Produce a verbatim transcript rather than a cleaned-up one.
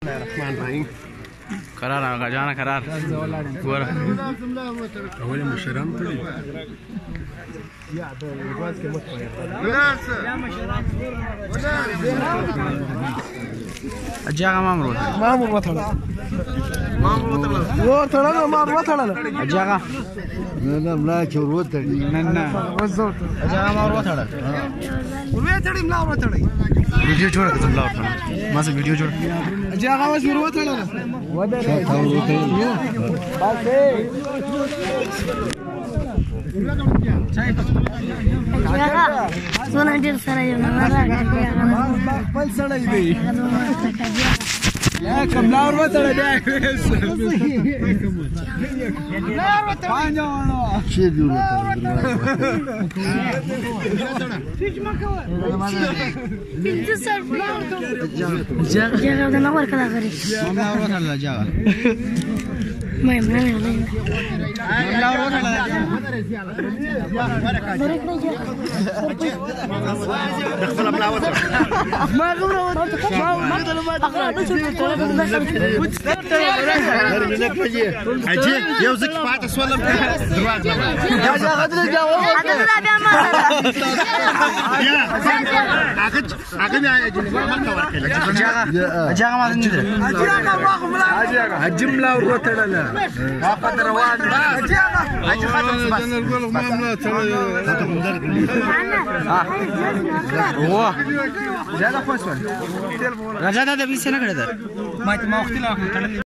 الله الرحمن الرحیم قرار هغه جانا قرار ګوره اول مشران تړي یا د لباس کې مت پایا یا مشران اجاغه مامور مامور وته مامور وته ور تړل مامور وته تړل اجاغه نه نه ملا چور وته نه نه وزوت اجاغه مامور وته تړل ورې تړي ملا وته تړي ویډیو جوړ کړه ملا وته ما سره ویډیو جوړ اجاغه واس ور وته تړل وته سونا ډیر سره یو نه راغلی خپل سړی دی یا کوم لار وته دی لار وته پانځونو شي دی پنځه سر جګه نه ورکړه غري ملا وته لا جاغه مې مې نه ملا وته لا خپل ملا وته ما غوړه ما ما هغه د څه اجي یو ځکه پاتې سولم دروازه یا هغه دې جواب هغه لا بیا ما یا هغه هغه نه اجي ما ورکړه اجاغه اجاغه ما نه ده اجاغه واخ ملا اجاغه اجملا وروتړله واقع روان اجاغه اجي خاطر بس نقول ما ملا تړله واه زیاده خوښ ول راځه دا د بیسه نه کړه ده ما ما وخت لا